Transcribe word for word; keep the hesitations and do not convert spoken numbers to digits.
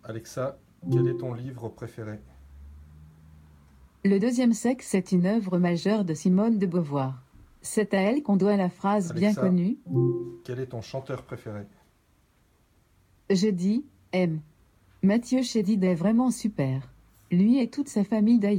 Alexa, quel est ton livre préféré? Le deuxième sexe est une œuvre majeure de Simone de Beauvoir. C'est à elle qu'on doit la phrase bien Alexa, connue quel est ton chanteur préféré? « Je dis, M. Mathieu Chédid est vraiment super. Lui et toute sa famille d'ailleurs. »